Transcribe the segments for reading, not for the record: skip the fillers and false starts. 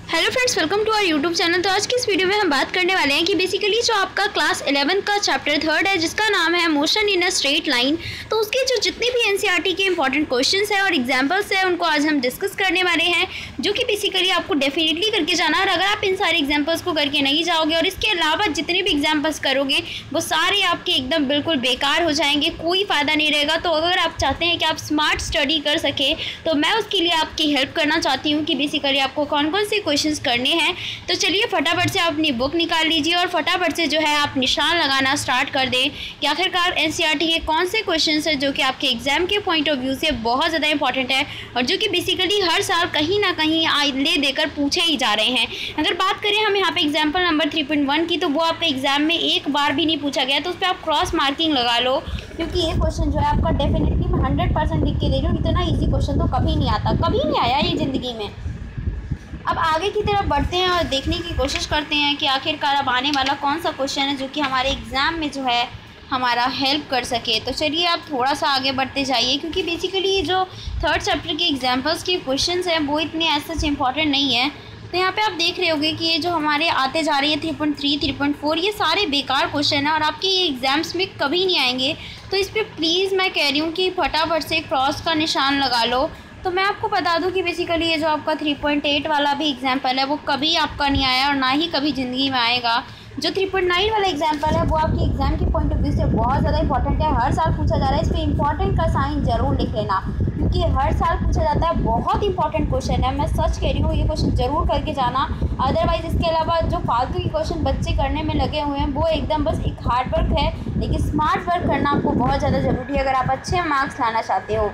Hello friends, welcome to our YouTube channel. तो आज की इस वीडियो में हम बात करने वाले हैं कि बेसिकली जो आपका क्लास 11 का चैप्टर 3 है जिसका नाम है motion in a straight line, तो उसके जो जितने भी एनसीईआरटी के इंपॉर्टेंट क्वेश्चंस हैं और एग्जांपल्स हैं उनको आज हम डिस्कस करने वाले हैं, जो कि बेसिकली आपको डेफिनेटली करके जाना है। और अगर आप इन सारे एग्जाम्पल्स को करके नहीं जाओगे और इसके अलावा जितने भी एग्जाम्पल्स करोगे वो सारे आपके एकदम बिल्कुल बेकार हो जाएंगे, कोई फ़ायदा नहीं रहेगा। तो अगर आप चाहते हैं कि आप स्मार्ट स्टडी कर सकें तो मैं उसके लिए आपकी हेल्प करना चाहती हूँ कि बेसिकली आपको कौन कौन से क्वेश्चंस करने हैं। तो चलिए फटाफट से आप अपनी बुक निकाल लीजिए और फटाफट से जो है आप निशान लगाना स्टार्ट कर दें कि आखिरकार एनसीईआरटी के कौन से क्वेश्चंस हैं जो कि आपके एग्जाम के पॉइंट ऑफ व्यू से बहुत ज़्यादा इंपॉर्टेंट है और जो कि बेसिकली हर साल कहीं ना कहीं ले देकर पूछे ही जा रहे हैं। अगर बात करें हम यहाँ पे एग्जाम्पल नंबर 3.1 की, तो वो आपका एग्जाम में एक बार भी नहीं पूछा गया, तो उस पर आप क्रॉस मार्किंग लगा लो, क्योंकि ये क्वेश्चन जो है आपका डेफिनेटली मैं 100% लिख के दे रही हूँ। इतना ईजी क्वेश्चन तो कभी नहीं आता, कभी नहीं आया ये ज़िंदगी में। अब आगे की तरफ बढ़ते हैं और देखने की कोशिश करते हैं कि आखिरकार अब आने वाला कौन सा क्वेश्चन है जो कि हमारे एग्ज़ाम में जो है हमारा हेल्प कर सके। तो चलिए आप थोड़ा सा आगे बढ़ते जाइए, क्योंकि बेसिकली ये जो 3rd चैप्टर के एग्जाम्पल्स के क्वेश्चंस हैं वो इतने ऐसे सच इंपॉर्टेंट नहीं है। तो यहाँ पे आप देख रहे होंगे कि ये जो हमारे आते जा रही है 3.3, 3.4, ये सारे बेकार क्वेश्चन हैं और आपके ये एग्ज़ाम्स में कभी नहीं आएंगे। तो इस पर प्लीज़ मैं कह रही हूँ कि फटाफट से क्रॉस का निशान लगा लो। तो मैं आपको बता दूं कि बेसिकली ये जो आपका 3.8 वाला भी एग्जाम्पल है वो कभी आपका नहीं आया और ना ही कभी ज़िंदगी में आएगा। जो 3.9 वाला एग्जाम्पल है वो आपके एग्ज़ाम के पॉइंट ऑफ व्यू से बहुत ज़्यादा इंपॉर्टेंट है, हर साल पूछा जा रहा है। इस पर इंपॉर्टेंट का साइन ज़रूर लिख लेना, क्योंकि हर साल पूछा जाता है, बहुत इंपॉर्टेंट क्वेश्चन है। मैं सच कह रही हूँ, ये क्वेश्चन ज़रूर करके जाना। अदरवाइज़ इसके अलावा जो फालतू के क्वेश्चन बच्चे करने में लगे हुए हैं वो एकदम बस एक हार्ड वर्क है, लेकिन स्मार्ट वर्क करना आपको बहुत ज़्यादा ज़रूरी है अगर आप अच्छे मार्क्स लाना चाहते हो।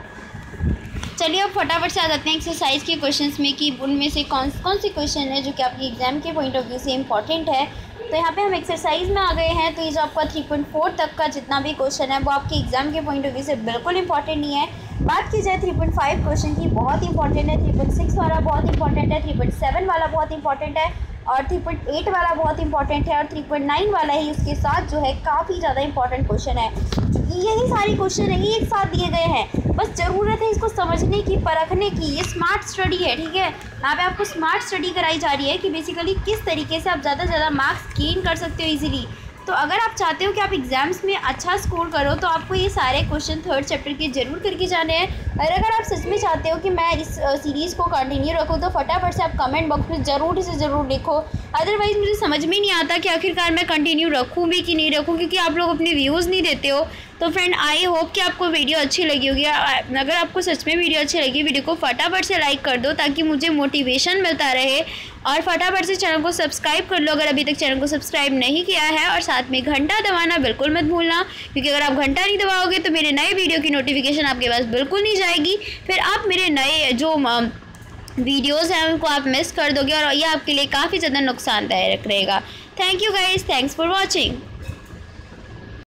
चलिए अब फटाफट से आ जाते हैं एक्सरसाइज के क्वेश्चंस में कि उनमें से कौन से क्वेश्चन है जो कि आपके एग्जाम के पॉइंट ऑफ व्यू से इंपॉर्टेंट है। तो यहाँ पे हम एक्सरसाइज में आ गए हैं। तो ये जो आपका 3.4 तक का जितना भी क्वेश्चन है वो आपके एग्जाम के पॉइंट ऑफ व्यू से बिल्कुल इंपॉर्टेंट नहीं है। बात की जाए 3.5 क्वेश्चन की, बहुत इंपॉर्टेंट है। 3.6 वाला बहुत इंपॉर्टेंट है, 3.7 वाला बहुत इंपॉर्टेंट है और 3.8 वाला बहुत इंपॉर्टेंट है और 3.9 वाला ही उसके साथ जो है काफ़ी ज़्यादा इंपॉर्टेंट क्वेश्चन है। यही सारे क्वेश्चन है, एक साथ दिए गए हैं, बस ज़रूरत है इसको समझने की, परखने की। ये स्मार्ट स्टडी है, ठीक है। यहाँ पे आपको स्मार्ट स्टडी कराई जा रही है कि बेसिकली किस तरीके से आप ज़्यादा से ज़्यादा मार्क्स गेन कर सकते हो इजीली। तो अगर आप चाहते हो कि आप एग्जाम्स में अच्छा स्कोर करो तो आपको ये सारे क्वेश्चन 3rd चैप्टर के जरूर करके जाने हैं। और अगर आप सच में चाहते हो कि मैं इस सीरीज़ को कंटिन्यू रखूँ तो फटाफट से आप कमेंट बॉक्स में ज़रूर से ज़रूर लिखो। अदरवाइज़ मुझे समझ में नहीं आता कि आखिरकार मैं कंटिन्यू रखूँ भी कि नहीं रखूँ, क्योंकि आप लोग अपने व्यूज़ नहीं देते हो। तो फ्रेंड, आई होप कि आपको वीडियो अच्छी लगी होगी। अगर आपको सच में वीडियो अच्छी लगी, वीडियो को फटाफट से लाइक कर दो ताकि मुझे मोटिवेशन मिलता रहे। और फटाफट से चैनल को सब्सक्राइब कर लो अगर अभी तक चैनल को सब्सक्राइब नहीं किया है, और साथ में घंटा दबाना बिल्कुल मत भूलना, क्योंकि अगर आप घंटा नहीं दबाओगे तो मेरे नए वीडियो की नोटिफिकेशन आपके पास बिल्कुल नहीं जाएगी। फिर आप मेरे नए जो वीडियोज़ हैं उनको आप मिस कर दोगे और ये आपके लिए काफ़ी ज़्यादा नुकसानदायक रहेगा। Thank you guys, thanks for watching.